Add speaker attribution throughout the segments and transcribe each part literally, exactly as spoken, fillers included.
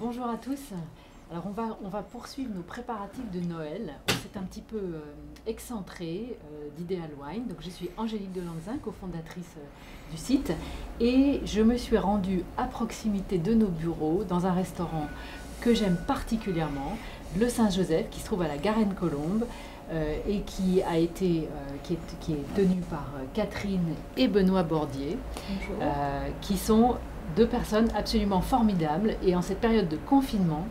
Speaker 1: bonjour à tous. Alors on va, on va poursuivre nos préparatifs de Noël. On s'est un petit peu euh, excentré euh, d'Ideal Wine. Donc je suis Angélique Delanzin, cofondatrice euh, du site, et je me suis rendue à proximité de nos bureaux dans un restaurant que j'aime particulièrement, le Saint-Joseph, qui se trouve à la Garenne-Colombe euh, et qui a été, euh, qui, est, qui est tenu par euh, Catherine et Benoît Bordier, euh, qui sont deux personnes absolument formidables. Et en cette période de confinement,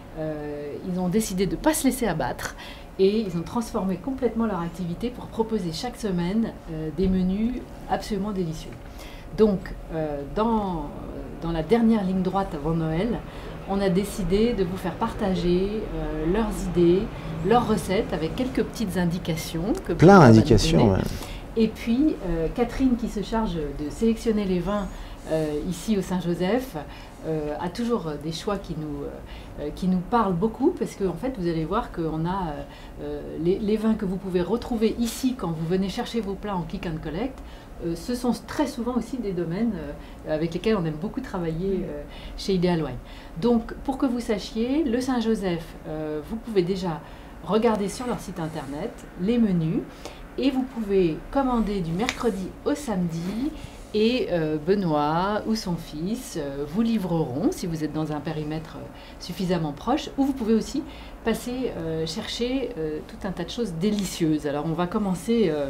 Speaker 1: euh, ils ont décidé de ne pas se laisser abattre et ils ont transformé complètement leur activité pour proposer chaque semaine euh, des menus absolument délicieux. Donc, euh, dans, dans la dernière ligne droite avant Noël, on a décidé de vous faire partager euh, leurs idées, leurs recettes avec quelques petites indications. Que
Speaker 2: Plein d'indications. Ouais.
Speaker 1: Et puis, euh, Catherine, qui se charge de sélectionner les vins euh, ici au Saint-Joseph, euh, a toujours des choix qui nous, euh, qui nous parlent beaucoup, parce qu'en en fait, vous allez voir qu'on a euh, les, les vins que vous pouvez retrouver ici quand vous venez chercher vos plats en click and collect. Euh, ce sont très souvent aussi des domaines euh, avec lesquels on aime beaucoup travailler euh, chez Ideal Wine. Donc, pour que vous sachiez, le Saint-Joseph, euh, vous pouvez déjà regarder sur leur site internet les menus et vous pouvez commander du mercredi au samedi et euh, Benoît ou son fils euh, vous livreront si vous êtes dans un périmètre euh, suffisamment proche, ou vous pouvez aussi passer euh, chercher euh, tout un tas de choses délicieuses. Alors, on va commencer... Euh,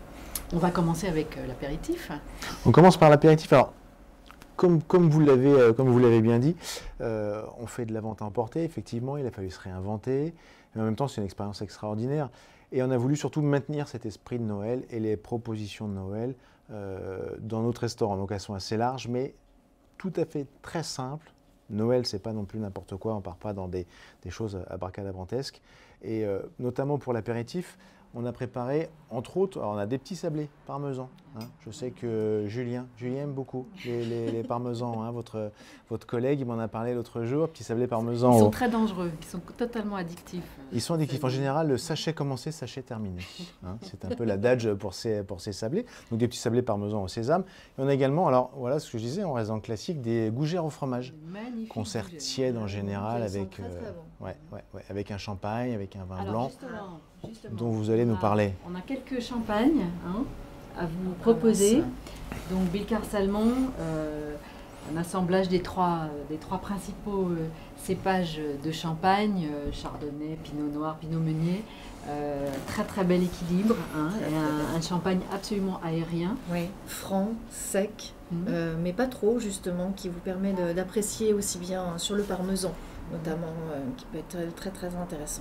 Speaker 1: On va commencer avec euh, l'apéritif.
Speaker 2: On commence par l'apéritif. Alors, comme, comme vous l'avez euh, comme vous l'avez bien dit, euh, on fait de la vente à emporter. Effectivement, il a fallu se réinventer. Mais en même temps, c'est une expérience extraordinaire. Et on a voulu surtout maintenir cet esprit de Noël et les propositions de Noël euh, dans notre restaurant. Donc, elles sont assez larges, mais tout à fait très simples. Noël, c'est pas non plus n'importe quoi. On part pas dans des, des choses abracadabrantesques. Et euh, notamment pour l'apéritif, on a préparé, entre autres, alors on a des petits sablés parmesans. Hein. Je sais que Julien, Julien aime beaucoup les, les, les parmesans. Hein. Votre, votre collègue, il m'en a parlé l'autre jour, petits sablés parmesans.
Speaker 1: Ils sont
Speaker 2: au...
Speaker 1: très dangereux, ils sont totalement addictifs.
Speaker 2: Ils sont addictifs. En général, le sachet commencé, sachet terminé. Hein. C'est un peu l'adage pour ces, pour ces sablés. Donc des petits sablés parmesans au sésame. Et on a également, alors voilà ce que je disais, on reste dans le classique, des gougères au fromage. Qu'on sert tiède en général avec,
Speaker 3: très, très
Speaker 2: euh,
Speaker 3: bon.
Speaker 2: ouais, ouais, ouais, avec un champagne, avec un vin
Speaker 1: Alors,
Speaker 2: blanc.
Speaker 1: justement, justement,
Speaker 2: dont vous allez nous
Speaker 1: on a,
Speaker 2: parler.
Speaker 1: On a quelques champagnes hein, à vous proposer. Donc Bilcar Salmon, euh, un assemblage des trois, des trois principaux euh, cépages de champagne, euh, chardonnay, pinot noir, pinot meunier. Euh, très très bel équilibre hein, et un, un champagne absolument aérien.
Speaker 3: Oui, franc, sec,
Speaker 1: Mmh.
Speaker 3: euh, mais pas trop justement, qui vous permet de- d'apprécier aussi bien sur le parmesan notamment, euh, qui peut être très très, très intéressant.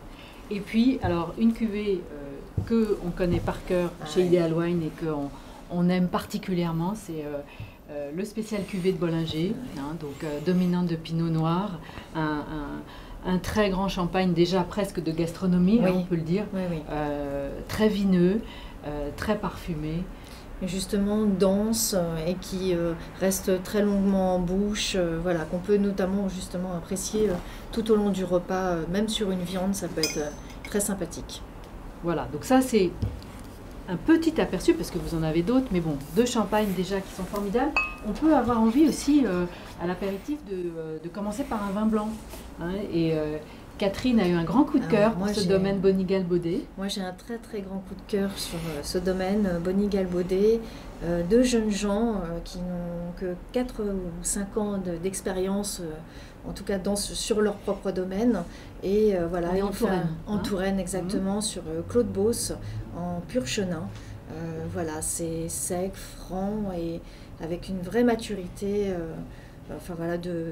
Speaker 1: Et puis, alors, une cuvée euh, que on connaît par cœur
Speaker 3: Ah
Speaker 1: chez
Speaker 3: ouais.
Speaker 1: Ideal Wine et qu'on on aime particulièrement, c'est euh, euh, le spécial cuvée de Bollinger, hein, donc euh, dominante de Pinot Noir, un, un- un très grand champagne déjà presque de gastronomie,
Speaker 3: Oui.
Speaker 1: hein, on peut le dire,
Speaker 3: Oui, oui.
Speaker 1: euh, très vineux, euh, très parfumé.
Speaker 3: Et justement dense euh, et qui euh, reste très longuement en bouche, euh, voilà, qu'on peut notamment justement apprécier euh, tout au long du repas, euh, même sur une viande, ça peut être euh, très sympathique.
Speaker 1: Voilà, donc ça c'est un petit aperçu, parce que vous en avez d'autres, mais bon, deux champagnes déjà qui sont formidables. On peut avoir envie aussi euh, à l'apéritif de, euh, de commencer par un vin blanc. Hein, et euh, Catherine a eu un grand coup de
Speaker 3: Alors,
Speaker 1: cœur
Speaker 3: moi,
Speaker 1: pour ce
Speaker 3: j'ai-
Speaker 1: domaine Bonigal-Baudet.
Speaker 3: Moi, j'ai un très très grand coup de cœur sur euh, ce domaine, euh, Bonigal-Baudet, euh, deux jeunes gens euh, qui n'ont que quatre ou cinq ans de- d'expérience, euh, en tout cas dans, ce- sur leur propre domaine. Et euh, voilà,
Speaker 1: On est
Speaker 3: ils
Speaker 1: en
Speaker 3: ont fait un-
Speaker 1: Touraine,
Speaker 3: en
Speaker 1: hein.
Speaker 3: Touraine, exactement, sur euh, Claude Beauce, en pur chenin. Euh, voilà, c'est sec, franc et avec une vraie maturité, euh, enfin voilà, de,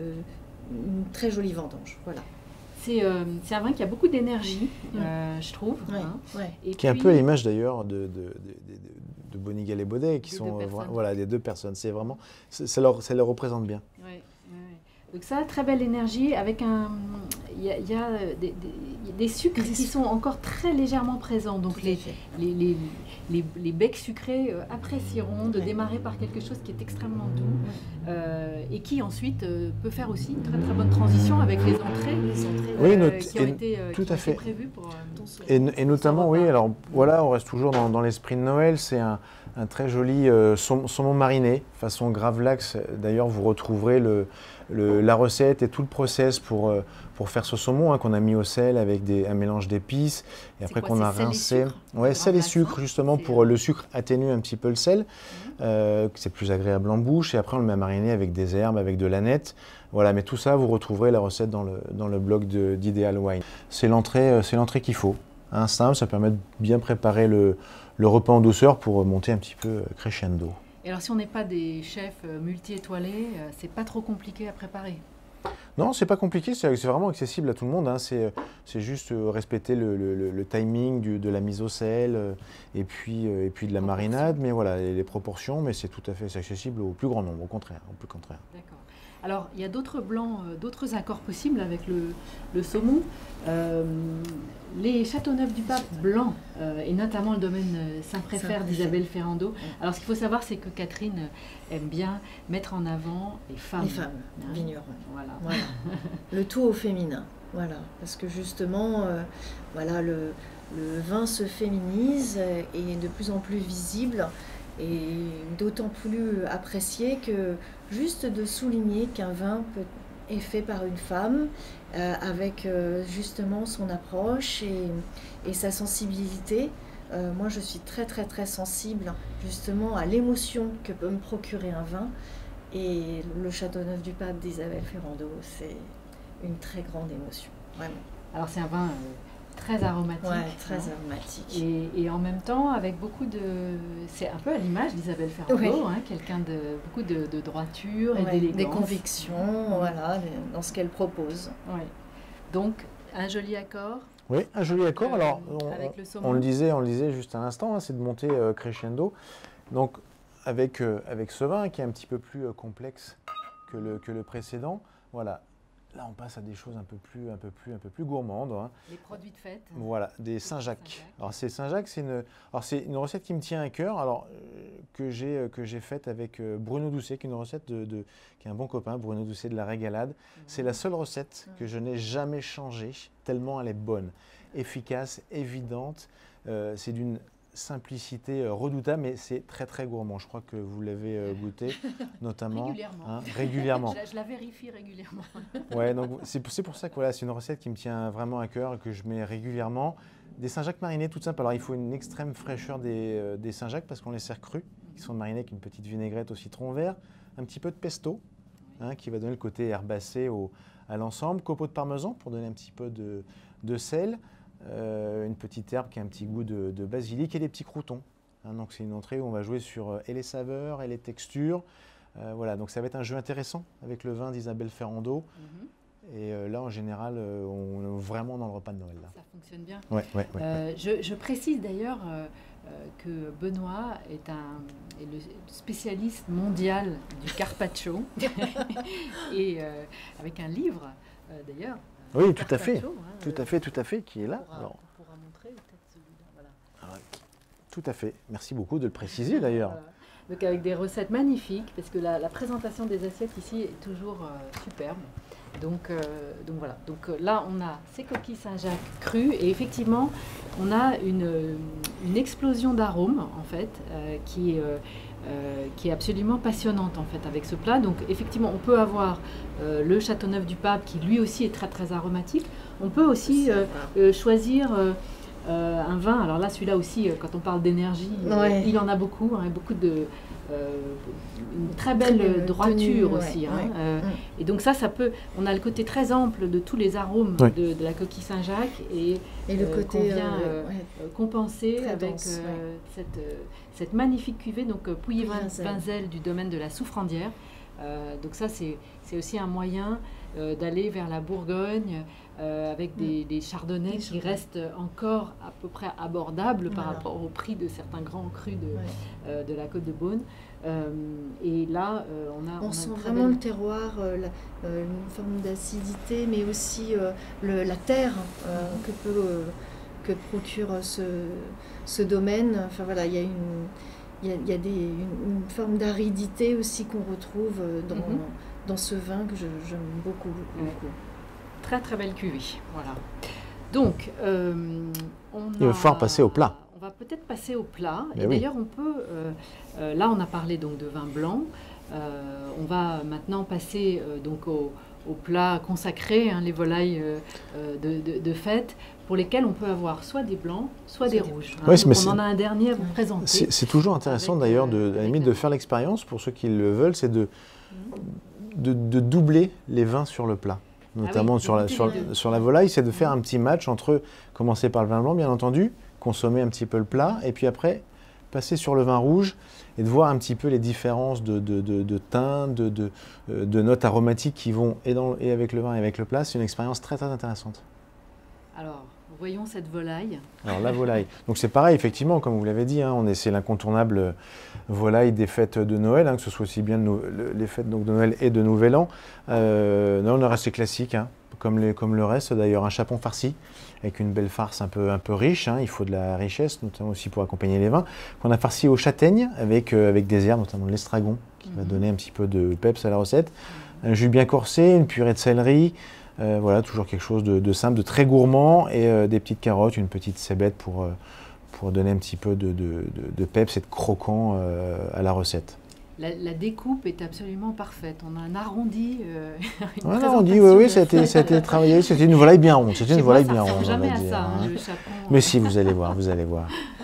Speaker 3: une très jolie vendange. Voilà.
Speaker 1: C'est euh, c'est un vin qui a beaucoup d'énergie,
Speaker 3: Ouais.
Speaker 1: euh, je trouve.
Speaker 3: Ouais,
Speaker 1: hein.
Speaker 3: ouais.
Speaker 1: Et
Speaker 2: Qui est un
Speaker 1: puis-
Speaker 2: peu à l'image d'ailleurs de, de, de, de, de Bonigal et Baudet, qui
Speaker 1: Des
Speaker 2: sont
Speaker 1: deux
Speaker 2: euh,
Speaker 1: personnes.
Speaker 2: voilà, des deux personnes. C'est vraiment, c'est- ça leur, ça leur représente bien.
Speaker 1: Ouais, ouais, ouais. Donc ça, très belle énergie avec un... Il y a, il y a des, des- des sucres qui sont encore très légèrement présents. Donc
Speaker 3: Tout à
Speaker 1: les,
Speaker 3: fait.
Speaker 1: les, les, les, les becs sucrés euh, apprécieront de
Speaker 3: Ouais.
Speaker 1: démarrer par quelque chose qui est extrêmement doux euh, et qui ensuite euh, peut faire aussi une très très bonne transition avec les entrées,
Speaker 3: Les entrées,
Speaker 2: Oui,
Speaker 1: euh,
Speaker 2: not-
Speaker 1: qui ont
Speaker 2: et-
Speaker 1: été, euh,
Speaker 2: tout
Speaker 1: qui
Speaker 2: à
Speaker 1: ont été
Speaker 2: fait.
Speaker 1: prévues pour... euh,
Speaker 3: dans ce-
Speaker 2: Et, et notamment,
Speaker 1: Sans
Speaker 2: oui,
Speaker 1: repas.
Speaker 2: alors voilà, on reste toujours dans, dans l'esprit de Noël. C'est un, un très joli euh, saumon, saumon mariné, façon gravlax. D'ailleurs, vous retrouverez le, le, la recette et tout le process pour, euh, pour faire ce saumon hein, qu'on a mis au sel avec des, un mélange d'épices et après qu'on a rincé. Ouais, sel et sucre, justement, pour euh, le sucre atténue un petit peu le sel. Mmh. Euh, c'est plus agréable en bouche. Et après, on le met à mariner avec des herbes, avec de l'aneth. Voilà, mais tout ça, vous retrouverez la recette dans le, dans le blog d'Ideal Wine. C'est l'entrée euh, c'est l'entrée qu'il faut. Hein, simple, ça permet de bien préparer le, le repas en douceur pour monter un petit peu crescendo.
Speaker 1: Et alors si on n'est pas des chefs multi-étoilés, c'est pas trop compliqué à préparer?
Speaker 2: Non, c'est pas compliqué, c'est vraiment accessible à tout le monde. Hein. C'est juste respecter le, le, le timing du, de la mise au sel et puis, et puis de la marinade, mais voilà, les, les proportions, mais c'est tout à fait accessible au plus grand nombre, au contraire. Au plus contraire.
Speaker 1: D'accord. Alors, il y a d'autres blancs, euh, d'autres accords possibles avec le, le saumon. Euh, les Châteauneuf-du-Pape blancs, euh, et notamment le domaine Saint-Préfert d'Isabelle Ferrando. Alors, ce qu'il faut savoir, c'est que Catherine aime bien mettre en avant les femmes.
Speaker 3: Les femmes, hein, vignerons.
Speaker 1: Voilà.
Speaker 3: Voilà. Le tout au féminin. Voilà. Parce que justement, euh, voilà, le, le vin se féminise et est de plus en plus visible. Et d'autant plus apprécié que juste de souligner qu'un vin peut, est fait par une femme euh, avec euh, justement son approche et, et sa sensibilité. Euh, moi, je suis très très très sensible justement à l'émotion que peut me procurer un vin. Et le Châteauneuf-du-Pape d'Isabelle Ferrando, c'est une très grande émotion, vraiment.
Speaker 1: Alors c'est un vin... Euh... très aromatique.
Speaker 3: Ouais, très hein. aromatique.
Speaker 1: Et, et en même temps, avec beaucoup de... C'est un peu à l'image d'Isabelle Ferrando, oui. hein, quelqu'un de... beaucoup de, de droiture et ouais, d'élégance.
Speaker 3: Des convictions, mmh. voilà, dans ce qu'elle propose.
Speaker 1: Ouais. Donc, un joli accord.
Speaker 2: Oui, un joli accord. Euh, Alors, on,
Speaker 1: avec le
Speaker 2: on, le disait, on le disait juste à l'instant, hein, c'est de monter euh, crescendo. Donc, avec, euh, avec ce vin qui est un petit peu plus euh, complexe que le, que le précédent, voilà. Là, on passe à des choses un peu plus, un peu plus, un peu plus gourmandes. Hein.
Speaker 1: Les produits de fête.
Speaker 2: Voilà, des Saint-Jacques. Saint alors, c'est Saint-Jacques, c'est une, alors c'est une recette qui me tient à cœur, alors euh, que j'ai euh, que j'ai faite avec euh, Bruno Doucet, qui est une recette de, de, qui est un bon copain, Bruno Doucet de la Régalade. Mmh. C'est la seule recette mmh. que je n'ai jamais changée, tellement elle est bonne, efficace, évidente. Euh, c'est d'une simplicité euh, redoutable, mais c'est très très gourmand. Je crois que vous l'avez euh, goûté, notamment
Speaker 1: régulièrement.
Speaker 2: Hein, régulièrement.
Speaker 1: je, je la vérifie régulièrement.
Speaker 2: Ouais, donc c'est pour ça que voilà, c'est une recette qui me tient vraiment à cœur et que je mets régulièrement. Des Saint-Jacques marinés, tout simple. Alors il faut une extrême fraîcheur des, euh, des Saint-Jacques parce qu'on les sert crus. Ils sont marinés avec une petite vinaigrette au citron vert, un petit peu de pesto hein, qui va donner le côté herbacé au, à l'ensemble, copeaux de parmesan pour donner un petit peu de, de sel. Euh, une petite herbe qui a un petit goût de, de basilic et des petits croûtons. Hein, donc c'est une entrée où on va jouer sur euh, et les saveurs et les textures. Euh, voilà, donc ça va être un jeu intéressant avec le vin d'Isabelle Ferrando. Mm-hmm. Et euh, là, en général, euh, on est vraiment dans le repas de Noël. Là.
Speaker 1: Ça fonctionne bien.
Speaker 2: Ouais, ouais, ouais,
Speaker 1: euh,
Speaker 2: ouais.
Speaker 1: Je, je précise d'ailleurs euh, que Benoît est, un, est le spécialiste mondial du carpaccio et euh, avec un livre euh, d'ailleurs.
Speaker 2: Oui, tout à fait, hein, tout à fait, tout à fait, qui est là.
Speaker 1: On pourra,
Speaker 2: Alors,
Speaker 1: on pourra montrer peut-être celui-là, voilà.
Speaker 2: Alors, tout à fait, merci beaucoup de le préciser d'ailleurs.
Speaker 1: Voilà. Donc avec des recettes magnifiques, parce que la, la présentation des assiettes ici est toujours euh, superbe. Donc, euh, donc voilà, donc euh, là on a ces coquilles Saint-Jacques crues et effectivement on a une, une explosion d'arômes en fait euh, qui est... Euh, Euh, qui est absolument passionnante en fait avec ce plat. Donc effectivement on peut avoir euh, le Châteauneuf-du-Pape qui lui aussi est très très aromatique. On peut aussi euh, euh, choisir euh, euh, un vin, alors là celui-là aussi euh, quand on parle d'énergie,
Speaker 3: ouais.
Speaker 1: euh, il y en a beaucoup, hein, beaucoup de... Euh, une très belle très droiture tenue, aussi. Ouais, hein, ouais. Euh, ouais. Et donc ça, ça peut... On a le côté très ample de tous les arômes ouais. de, de la coquille Saint-Jacques et,
Speaker 3: et le euh, côté
Speaker 1: qu'on vient euh,
Speaker 3: ouais.
Speaker 1: compenser très avec
Speaker 3: dense,
Speaker 1: euh,
Speaker 3: ouais.
Speaker 1: cette, euh, cette magnifique cuvée, donc euh, Pouilly-Vinzel du domaine de la Souffrandière. Euh, donc ça, c'est aussi un moyen euh, d'aller vers la Bourgogne euh, avec des, des chardonnays qui chardonnays. restent encore à peu près abordables voilà. par rapport au prix de certains grands crus de, ouais. euh, de la Côte de Beaune. Euh, et là, euh, on a...
Speaker 3: On,
Speaker 1: on
Speaker 3: sent
Speaker 1: a
Speaker 3: vraiment
Speaker 1: belle...
Speaker 3: le terroir, euh, la, euh, une forme d'acidité, mais aussi euh, le, la terre euh, mm-hmm. que, peut, euh, que procure ce, ce domaine. Enfin voilà, il y a une... Il y a, il y a des, une, une forme d'aridité aussi qu'on retrouve dans, mm-hmm. dans ce vin que j'aime beaucoup, beaucoup,
Speaker 1: ouais.
Speaker 3: beaucoup.
Speaker 1: Très très belle cuvée, voilà. Donc, euh, on
Speaker 2: il va falloir passer au plat.
Speaker 1: On on va peut-être passer au plat.
Speaker 2: Mais
Speaker 1: et
Speaker 2: oui.
Speaker 1: d'ailleurs, on peut, euh, euh, là on a parlé donc de vin blanc, euh, on va maintenant passer euh, donc au, au plat consacré, hein, les volailles euh, euh, de, de, de fête, pour lesquels on peut avoir soit des blancs, soit des rouges. Hein.
Speaker 2: Ouais,
Speaker 1: Donc,
Speaker 2: mais
Speaker 1: on en a un dernier à vous présenter.
Speaker 2: C'est c'est toujours intéressant
Speaker 1: Avec,
Speaker 2: d'ailleurs,
Speaker 1: euh,
Speaker 2: de, à la
Speaker 1: avec
Speaker 2: limite,
Speaker 1: la-
Speaker 2: de faire l'expérience, pour ceux qui le veulent, c'est de, de, de doubler les vins sur le plat. Notamment
Speaker 1: Ah oui,
Speaker 2: sur, la,
Speaker 1: goûter
Speaker 2: sur,
Speaker 1: les deux.
Speaker 2: sur la volaille, c'est de faire un petit match entre, commencer par le vin blanc, bien entendu, consommer un petit peu le plat, et puis après, passer sur le vin rouge, et de voir un petit peu les différences de, de, de, de teint, de, de, euh, de notes aromatiques qui vont et, dans, et avec le vin et avec le plat. C'est une expérience très très intéressante.
Speaker 1: Alors, voyons cette volaille.
Speaker 2: Alors la volaille, donc c'est pareil effectivement, comme vous l'avez dit, hein, on est, c'est l'incontournable volaille des fêtes de Noël, hein, que ce soit aussi bien de no- le- les fêtes donc, de Noël et de Nouvel An. Euh, non, on est resté classique, hein, comme, les, comme le reste d'ailleurs, un chapon farci avec une belle farce un peu, un peu riche, hein, il faut de la richesse, notamment aussi pour accompagner les vins, qu'on a farci aux châtaignes avec, euh, avec des herbes, notamment de l'estragon, qui va
Speaker 1: Mhm.
Speaker 2: donner un petit peu de peps à la recette, un jus bien corsé, une purée de céleri. Euh, voilà, toujours quelque chose de, de simple, de très gourmand, et euh, des petites carottes, une petite cébette pour, euh, pour donner un petit peu de, de, de, de peps et de croquant euh, à la recette.
Speaker 1: La, la découpe est absolument parfaite. On a un arrondi. Euh, une
Speaker 2: Ouais,
Speaker 1: présentation
Speaker 2: on dit, oui, oui,
Speaker 1: de-
Speaker 2: ça a été, ça a été travaillé, c'était une volaille bien ronde, c'était
Speaker 1: Chez
Speaker 2: une
Speaker 1: moi,
Speaker 2: volaille
Speaker 1: ça
Speaker 2: bien
Speaker 1: ressemble
Speaker 2: ronde, on
Speaker 1: jamais
Speaker 2: va
Speaker 1: à
Speaker 2: dire.
Speaker 1: ça, hein,
Speaker 2: hein.
Speaker 1: le chapon.
Speaker 2: Mais si, vous allez voir, vous allez voir.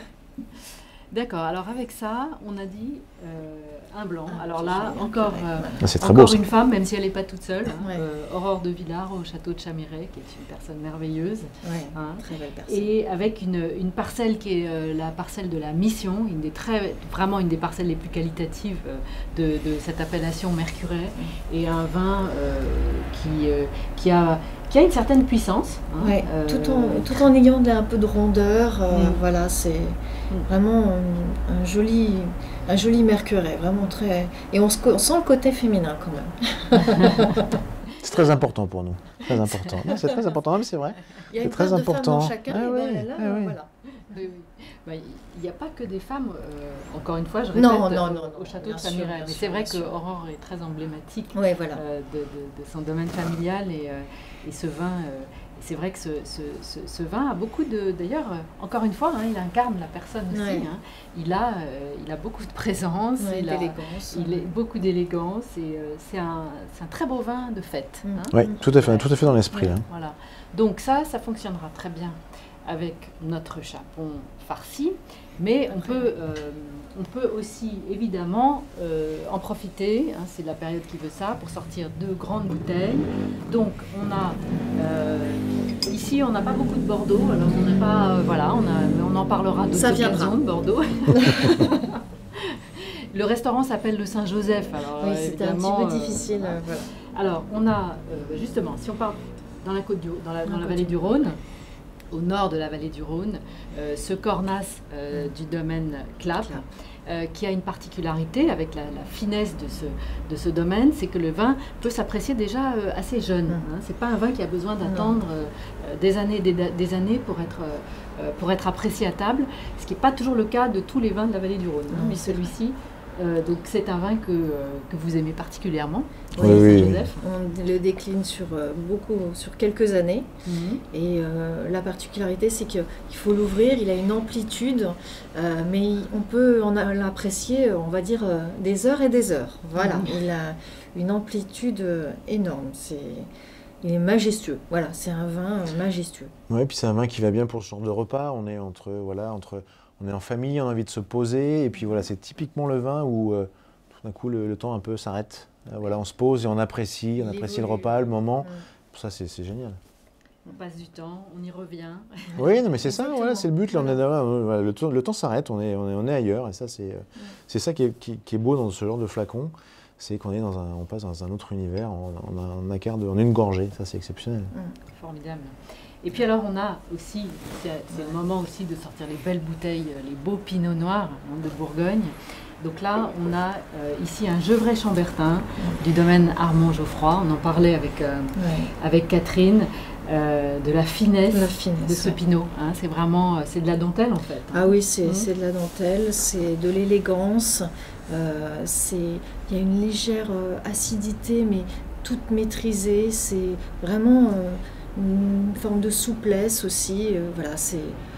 Speaker 1: D'accord, alors avec ça, on a dit euh, un blanc.
Speaker 3: Ah,
Speaker 1: Alors
Speaker 3: c'est
Speaker 1: là,
Speaker 3: génial.
Speaker 1: encore,
Speaker 3: Ouais.
Speaker 1: euh,
Speaker 2: Ah, c'est très
Speaker 1: encore
Speaker 2: beau, ça.
Speaker 1: une femme, même si elle n'est pas toute seule, hein,
Speaker 3: Ouais.
Speaker 1: euh, Aurore de Villars au château de Chamiret, qui est une personne merveilleuse.
Speaker 3: Ouais,
Speaker 1: Hein.
Speaker 3: très belle personne.
Speaker 1: Et avec une, une parcelle qui est euh, la parcelle de la Mission, une des très, vraiment une des parcelles les plus qualitatives euh, de, de cette appellation Mercuret, et un vin euh, qui, euh, qui, a, qui a une certaine puissance. hein,
Speaker 3: Ouais,
Speaker 1: euh,
Speaker 3: tout, en, tout en ayant de- un peu de rondeur, euh,
Speaker 1: Mm.
Speaker 3: voilà, c'est vraiment un, un joli, un joli Mercuret, vraiment très. Et on, se, co- on sent le côté féminin quand même.
Speaker 2: C'est très important pour nous, très important. Non, c'est très important, mais c'est vrai.
Speaker 3: Il y a
Speaker 2: C'est
Speaker 3: une
Speaker 2: très
Speaker 3: part de femme
Speaker 2: important.
Speaker 3: dans chacun,
Speaker 2: Ah
Speaker 3: et
Speaker 2: ouais,
Speaker 3: ben là,
Speaker 2: ah ouais.
Speaker 3: voilà.
Speaker 1: Oui, oui. Bah, il n'y a pas que des femmes, euh, encore une fois, je répète,
Speaker 3: Non, non,
Speaker 1: au,
Speaker 3: non,
Speaker 1: au
Speaker 3: non,
Speaker 1: château
Speaker 3: bien
Speaker 1: de
Speaker 3: sûr,
Speaker 1: Chamiret.
Speaker 3: bien
Speaker 1: Mais
Speaker 3: sûr,
Speaker 1: c'est vrai
Speaker 3: bien sûr.
Speaker 1: qu'Aurore est très emblématique
Speaker 3: Ouais, voilà.
Speaker 1: euh, de, de- de son domaine familial et, euh, et ce vin, euh, c'est vrai que ce, ce- ce- ce vin a beaucoup de... D'ailleurs, euh, encore une fois, hein, il incarne la personne aussi.
Speaker 3: Ouais.
Speaker 1: hein. Il, a, euh, il a beaucoup de présence,
Speaker 3: Ouais,
Speaker 1: il, a,
Speaker 3: d'élégance.
Speaker 1: il a beaucoup d'élégance et euh, c'est un, c'est un très beau vin de fête.
Speaker 3: Mm.
Speaker 1: hein.
Speaker 2: Oui, tout à fait, tout à fait dans l'esprit. hein.
Speaker 1: Voilà. Donc ça, ça fonctionnera très bien avec notre chapon farci, mais on peut, euh, on peut aussi évidemment euh, en profiter, hein, c'est la période qui veut ça, pour sortir deux grandes bouteilles. Donc on a, euh, ici on n'a pas beaucoup de Bordeaux, alors on n'est pas, euh, voilà, on, a, mais on en parlera
Speaker 3: Ça
Speaker 1: d'autres
Speaker 3: viendra.
Speaker 1: occasions de Bordeaux. Le restaurant s'appelle le Saint-Joseph, alors
Speaker 3: Oui,
Speaker 1: euh,
Speaker 3: c'était un petit
Speaker 1: évidemment,
Speaker 3: peu
Speaker 1: euh,
Speaker 3: difficile.
Speaker 1: voilà.
Speaker 3: euh, voilà.
Speaker 1: Alors, on a euh, justement, si on part dans la côte du, dans la, dans
Speaker 3: Dans
Speaker 1: la
Speaker 3: la
Speaker 1: vallée
Speaker 3: côte.
Speaker 1: du Rhône, au nord de la vallée du Rhône, euh, ce cornas euh, du domaine Clap,
Speaker 3: Clap.
Speaker 1: euh, qui a une particularité avec la, la finesse de ce, de ce domaine, c'est que le vin peut s'apprécier déjà euh, assez jeune.
Speaker 3: Mm.
Speaker 1: Hein. C'est pas un vin qui a besoin d'attendre euh, des années, des, des années pour être, euh, pour être apprécié à table, ce qui n'est pas toujours le cas de tous les vins de la vallée du Rhône. hein.
Speaker 3: Non,
Speaker 1: Mais
Speaker 3: c'est vrai.
Speaker 1: celui-ci, euh, donc c'est un vin que, euh, que vous aimez particulièrement,
Speaker 2: Oui,
Speaker 1: le
Speaker 2: oui.
Speaker 1: Saint-Joseph.
Speaker 3: On le décline sur euh, beaucoup, sur quelques années.
Speaker 1: Mhm.
Speaker 3: Et euh, la particularité, c'est qu'il faut l'ouvrir, il a une amplitude, euh, mais il- on peut en a- l'apprécier, on va dire, euh, des heures et des heures. Voilà,
Speaker 1: Mhm.
Speaker 3: il a une amplitude euh, énorme. C'est, il est majestueux. Voilà, c'est un vin euh, majestueux.
Speaker 2: Ouais, puis c'est un vin qui va bien pour ce genre de repas. On est entre, voilà, entre, on est en famille, on a envie de se poser, et puis voilà, c'est typiquement le vin où euh, tout d'un coup le, le temps un peu s'arrête. Euh, voilà, on se pose et on apprécie, on
Speaker 3: Il
Speaker 2: apprécie le
Speaker 3: évolue.
Speaker 2: repas, le moment.
Speaker 3: Mm.
Speaker 2: Pour ça, c'est c'est génial.
Speaker 1: On passe du temps, on y revient.
Speaker 2: Oui, non, mais c'est ça,
Speaker 3: Exactement.
Speaker 2: voilà, c'est le but. Là, on est,
Speaker 3: Voilà.
Speaker 2: là, voilà, le temps, le temps s'arrête, on est, on est, on est ailleurs, et ça, c'est, euh, c'est ça qui est, qui, qui est beau dans ce genre de flacon, c'est qu'on est dans un, on passe dans un autre univers, on, on a un quart de, en une gorgée, ça, c'est exceptionnel.
Speaker 1: Formidable. Et puis alors on a aussi, c'est c'est le moment aussi de sortir les belles bouteilles, euh, les beaux pinots noirs hein, de Bourgogne. Donc là, on a euh, ici un Gevrey Chambertin du domaine Armand Geoffroy. On en parlait avec, euh,
Speaker 3: Ouais.
Speaker 1: avec Catherine, euh, de la finesse,
Speaker 3: La finesse,
Speaker 1: de ce
Speaker 3: ouais.
Speaker 1: pinot. hein. C'est vraiment, euh, c'est de la dentelle en fait. hein.
Speaker 3: Ah oui, c'est
Speaker 1: Mhm.
Speaker 3: c'est de la dentelle, c'est de l'élégance, euh, c'est- il y a une légère euh, acidité, mais toute maîtrisée, c'est vraiment euh, une forme de souplesse aussi. euh, voilà, c'est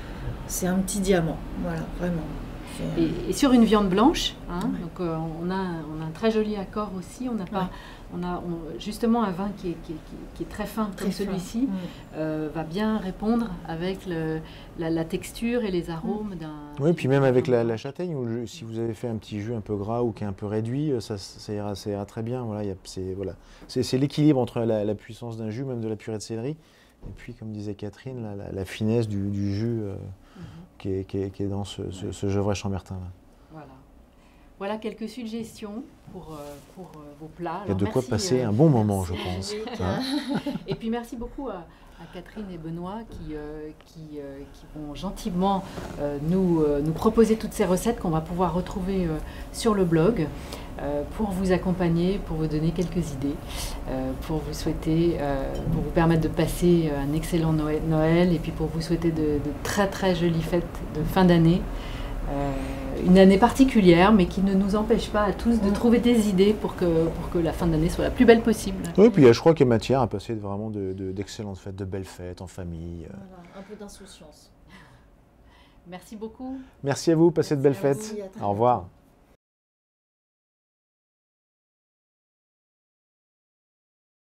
Speaker 3: c'est un petit diamant, voilà, vraiment.
Speaker 1: Et, et sur une viande blanche, hein,
Speaker 3: Ouais.
Speaker 1: donc euh, on, a, on a un très joli accord aussi. On n'a pas,
Speaker 3: Ouais.
Speaker 1: on a on- justement un vin qui est, qui est- qui est- qui est très fin
Speaker 3: Très
Speaker 1: comme
Speaker 3: fin.
Speaker 1: celui-ci,
Speaker 3: Mm.
Speaker 1: euh, va bien répondre avec le, la, la texture et les arômes d'un.
Speaker 2: Oui, puis même
Speaker 1: d'une
Speaker 2: avec
Speaker 1: viande
Speaker 2: la, la
Speaker 1: blanche.
Speaker 2: châtaigne, ou le- si vous avez fait un petit jus un peu gras ou qui est un peu réduit, euh, ça, ça ira, ça ira très bien. Voilà, il y a- c'est voilà. C'est- c'est l'équilibre entre la, la puissance d'un jus, même de la purée de céleri, et puis, comme disait Catherine, la, la- la finesse du, du jus euh,
Speaker 1: Mhm.
Speaker 2: qui, est, qui est- qui est dans ce, ce, ce Gevrey Chambertin. là.
Speaker 1: Voilà. Voilà quelques suggestions pour, euh, pour euh, vos plats.
Speaker 2: Il y a
Speaker 1: Alors,
Speaker 2: de quoi
Speaker 1: merci,
Speaker 2: passer
Speaker 1: euh,
Speaker 2: un bon moment,
Speaker 3: Merci,
Speaker 2: je pense.
Speaker 3: Angélique.
Speaker 2: Hein.
Speaker 1: Et puis merci beaucoup à, à Catherine et Benoît qui, euh, qui, euh, qui vont gentiment euh, nous, euh, nous proposer toutes ces recettes qu'on va pouvoir retrouver euh, sur le blog euh, pour vous accompagner, pour vous donner quelques idées, euh, pour vous souhaiter, euh, pour vous permettre de passer un excellent Noël, Noël et puis pour vous souhaiter de, de très très jolies fêtes de fin d'année. Euh, une année particulière, mais qui ne nous empêche pas à tous de
Speaker 3: Mm.
Speaker 1: trouver des idées pour que, pour que la fin d'année soit la plus belle possible.
Speaker 2: Oui, puis euh, je crois qu'il y a matière à passer de vraiment de- de- d'excellentes fêtes, de belles fêtes en famille. euh.
Speaker 3: Voilà, un peu d'insouciance.
Speaker 1: Merci beaucoup.
Speaker 2: Merci à vous, passez de belles
Speaker 3: Merci,
Speaker 2: fêtes.
Speaker 3: à très
Speaker 2: Au revoir.
Speaker 3: bientôt.